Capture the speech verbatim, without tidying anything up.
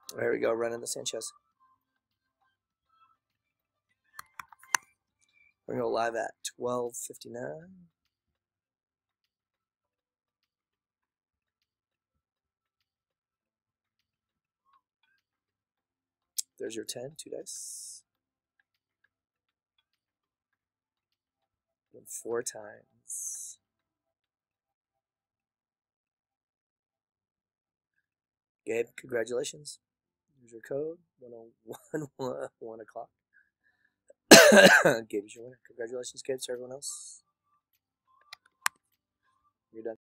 There we go, running the Sanchez. We're going to go live at twelve fifty-nine. There's your ten, two dice. And four times. Gabe, congratulations. Here's your code, one oh one, one o'clock. Gabe is your winner. Congratulations, Gabe, to everyone else. You're done.